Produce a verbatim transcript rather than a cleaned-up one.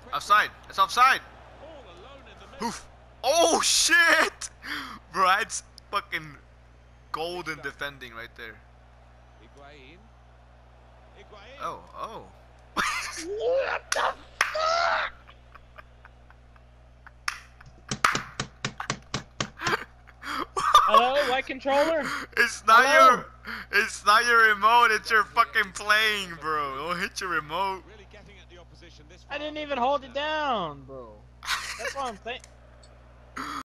Offside. It's offside. Oof. Oh shit! Bro, that's fucking golden defending right there. Oh, oh. What the fuck? Hello, white controller? It's not Hello? your it's not your remote, it's your fucking playing, bro. Don't hit your remote. I didn't even hold it down, bro. That's what I'm saying.